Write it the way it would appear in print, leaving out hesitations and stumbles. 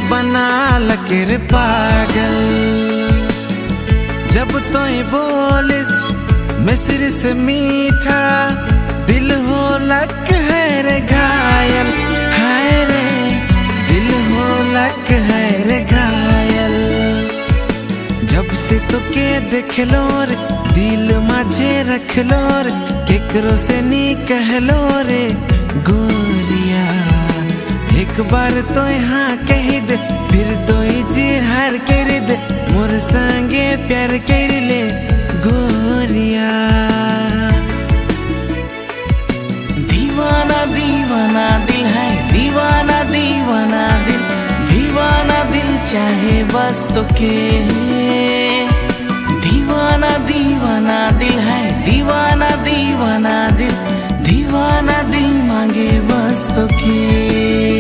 बना लके रे पागल। जब तो बोलिस मिस्र से मीठा, दिल हो लक है रे घायल। हाय रे दिल हो लक है रे घायल। जब से तो के देख लो रे, दिल माझे रख लो रे, केकरो से नी कह लो रे गोरिया। एक बार तो यहाँ कह दे, फिर तो जी हार कर दे, मोर संगे प्यार कर ले गोरिया। दीवाना दीवाना दिल है, दीवाना दीवाना दिल, दीवाना दिल चाहे बस तो के। दीवाना दीवाना दिल है, दीवाना दीवाना दिल, दीवाना दिल मांगे बस तो के।